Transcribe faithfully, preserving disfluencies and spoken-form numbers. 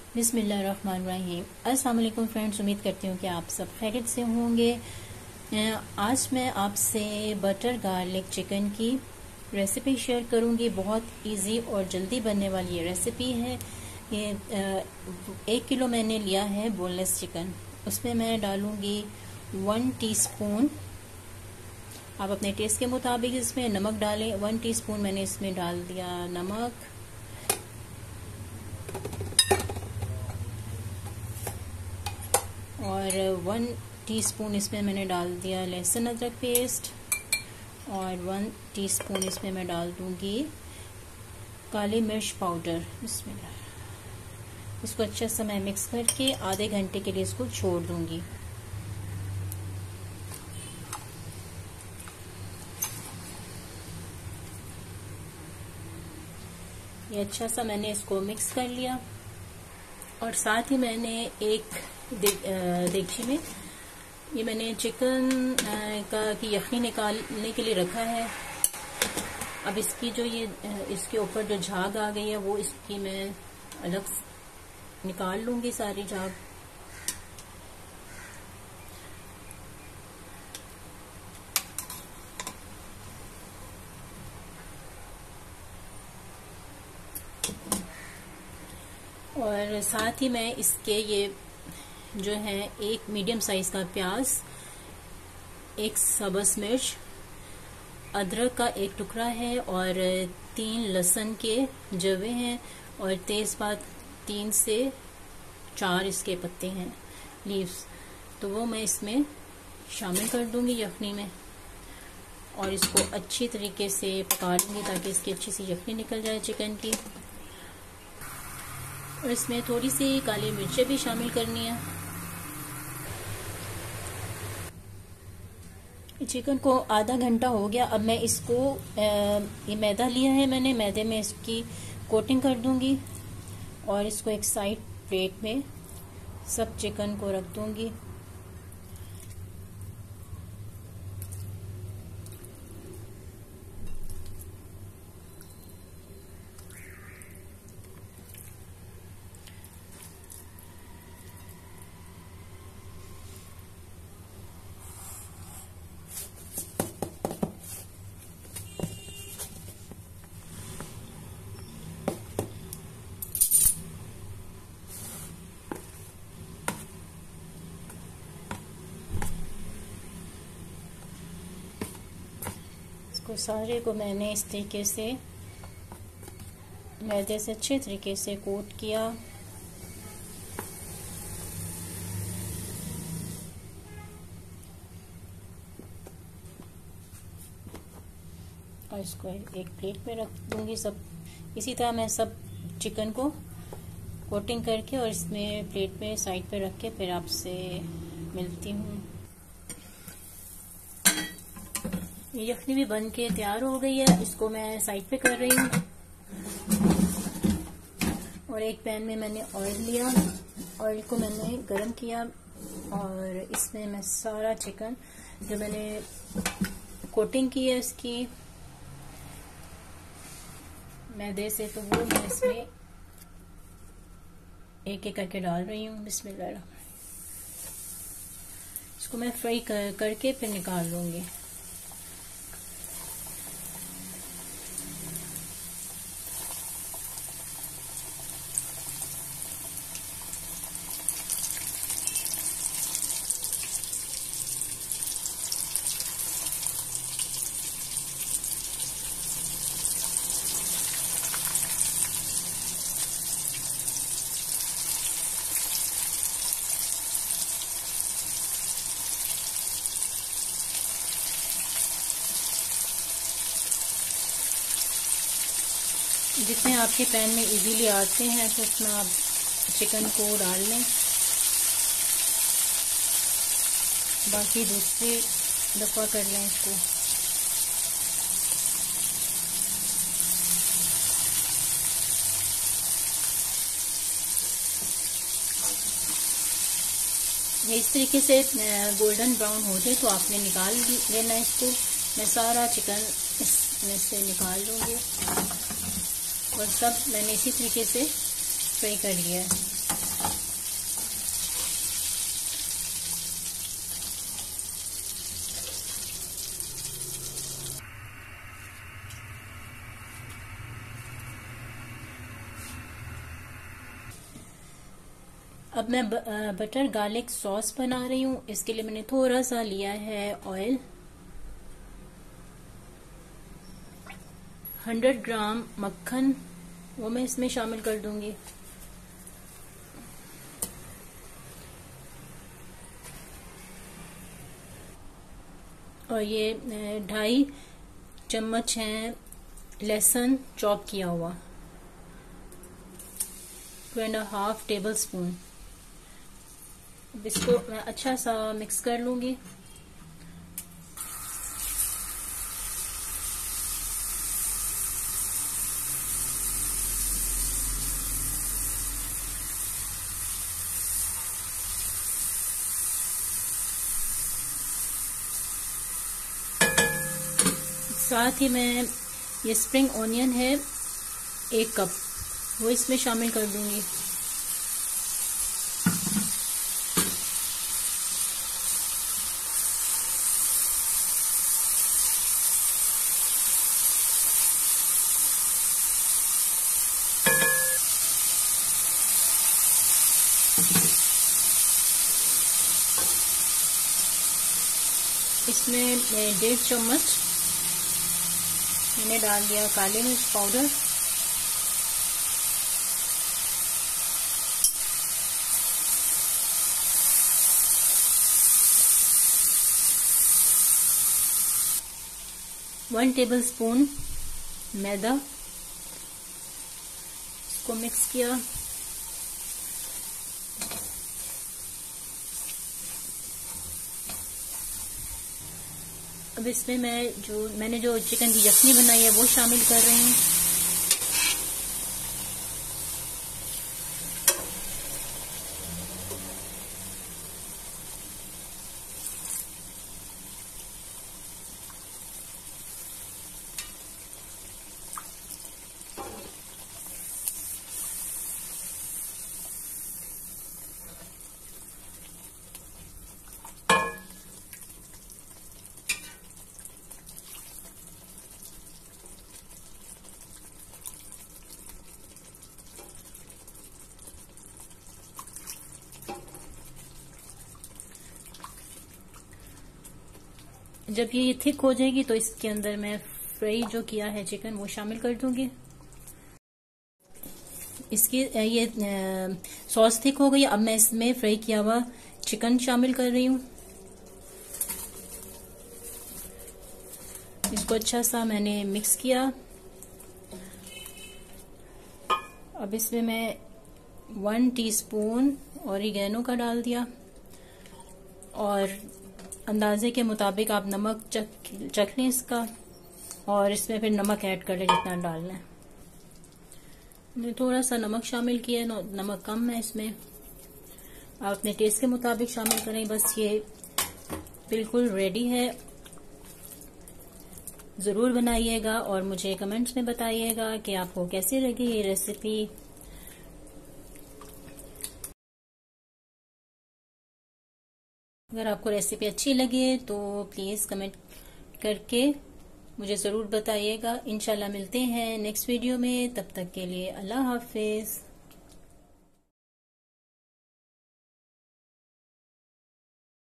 बिस्मिल्लाहिर्रहमानिर्रहीम। अस्सलाम वालेकुम फ्रेंड्स, उम्मीद करती हूँ कि आप सब खैरियत से होंगे। आज मैं आपसे बटर गार्लिक चिकन की रेसिपी शेयर करूँगी। बहुत इजी और जल्दी बनने वाली ये रेसिपी है। ये एक किलो मैंने लिया है बोनलेस चिकन। उसमें मैं डालूँगी वन टीस्पून, आप अपने टेस्ट के मुताबिक इसमें नमक डालें। वन टीस्पून मैंने इसमें डाल दिया नमक, और वन टीस्पून इसमें मैंने डाल दिया लहसुन अदरक पेस्ट, और वन टीस्पून इसमें मैं डाल दूंगी काली मिर्च पाउडर। इसमें इसको अच्छा सा मैं मिक्स करके आधे घंटे के लिए इसको छोड़ दूंगी। ये अच्छा सा मैंने इसको मिक्स कर लिया, और साथ ही मैंने एक देगची में ये मैंने चिकन का की यखनी निकालने के लिए रखा है। अब इसकी जो ये इसके ऊपर जो झाग आ गई है वो इसकी मैं अलग निकाल लूंगी सारी झाग। और साथ ही मैं इसके ये जो है एक मीडियम साइज का प्याज, एक सब्ज मिर्च, अदरक का एक टुकड़ा है, और तीन लहसुन के जवे हैं, और तेजपात तीन से चार इसके पत्ते हैं, लीव्स। तो वो मैं इसमें शामिल कर दूंगी यखनी में, और इसको अच्छी तरीके से पका लूंगी ताकि इसकी अच्छी सी यखनी निकल जाए चिकन की। और इसमें थोड़ी सी काली मिर्चें भी शामिल करनी है। चिकन को आधा घंटा हो गया। अब मैं इसको ये मैदा लिया है मैंने, मैदे में इसकी कोटिंग कर दूंगी, और इसको एक साइड प्लेट में सब चिकन को रख दूंगी। को सारे को मैंने इस तरीके से मैदे से अच्छे तरीके से कोट किया। और इसको एक प्लेट में रख दूंगी। सब इसी तरह मैं सब चिकन को कोटिंग करके और इसमें प्लेट में साइड पे रख के फिर आपसे मिलती हूँ। यखनी भी बन के तैयार हो गई है, इसको मैं साइड पे कर रही हूँ। और एक पैन में मैंने ऑयल लिया, ऑयल को मैंने गरम किया, और इसमें मैं सारा चिकन जो मैंने कोटिंग की है इसकी मैदे से, तो वो मैं इसमें एक एक करके डाल रही हूँ। बिस्मिल्लाह। इसको मैं फ्राई कर, करके फिर निकाल लूंगी। जितने आपके पैन में इजीली आते हैं तो उसमें आप चिकन को डाल लें। बाकी दूसरी दफ़ा कर लें इसको। ये इस तरीके से गोल्डन ब्राउन हो जाए तो आपने निकाल लेना इसको। मैं सारा चिकन इसमें से निकाल लूँगी, और सब मैंने इसी तरीके से फ्राई कर लिया है। अब मैं बटर गार्लिक सॉस बना रही हूँ। इसके लिए मैंने थोड़ा सा लिया है ऑयल। हंड्रेड ग्राम मक्खन वो मैं इसमें शामिल कर दूंगी। और ये ढाई चम्मच है लहसुन चॉप किया हुआ, two and half tablespoon. अब इसको मैं अच्छा सा मिक्स कर लूंगी। साथ ही मैं ये स्प्रिंग ऑनियन है एक कप, वो इसमें शामिल कर दूंगी। इसमें डेढ़ चम्मच मैंने डाल दिया काली मिर्च पाउडर। वन टेबल स्पून मैदा, इसको मिक्स किया। अब इसमें मैं जो मैंने जो चिकन की यखनी बनाई है वो शामिल कर रही हूँ। जब ये थिक हो जाएगी तो इसके अंदर मैं फ्राई जो किया है चिकन वो शामिल कर दूंगी। इसकी ये सॉस थिक हो गई। अब मैं इसमें फ्राई किया हुआ चिकन शामिल कर रही हूँ। इसको अच्छा सा मैंने मिक्स किया। अब इसमें मैं वन टीस्पून ऑरिगेनो का डाल दिया और अंदाजे के मुताबिक आप नमक चख चख लें इसका, और इसमें फिर नमक ऐड कर लें जितना डालना है। मैंने थोड़ा सा नमक शामिल किया है, नमक कम है इसमें, आप अपने टेस्ट के मुताबिक शामिल करें। बस ये बिल्कुल रेडी है। जरूर बनाइएगा और मुझे कमेंट्स में बताइएगा कि आपको कैसी लगी ये रेसिपी। अगर आपको रेसिपी अच्छी लगे तो प्लीज कमेंट करके मुझे जरूर बताइएगा। इंशाल्लाह मिलते हैं नेक्स्ट वीडियो में, तब तक के लिए अल्लाह हाफिज।